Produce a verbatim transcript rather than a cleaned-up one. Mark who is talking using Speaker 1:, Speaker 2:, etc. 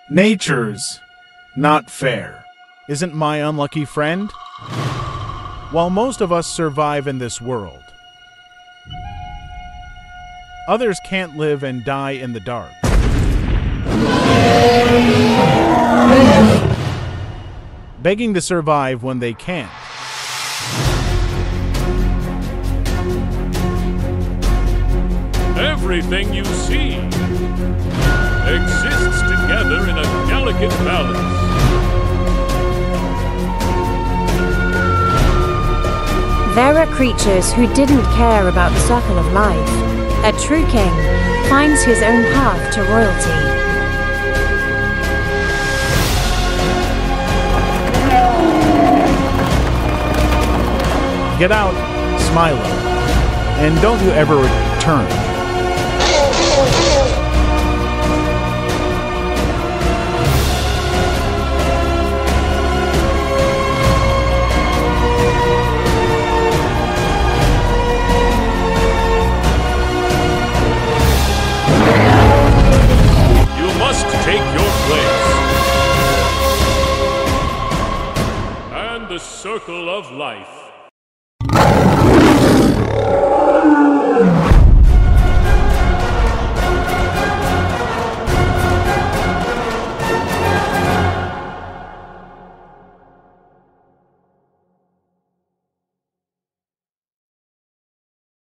Speaker 1: Nature's not fair.
Speaker 2: Isn't my unlucky friend? While most of us survive in this world, others can't live and die in the dark. Begging to survive when they can't.
Speaker 3: Everything you see exists together in a delicate balance.
Speaker 4: There are creatures who didn't care about the circle of life. A true king finds his own path to royalty.
Speaker 2: Get out, Smilo, and don't you ever return.
Speaker 3: You must take your place. And the circle of life.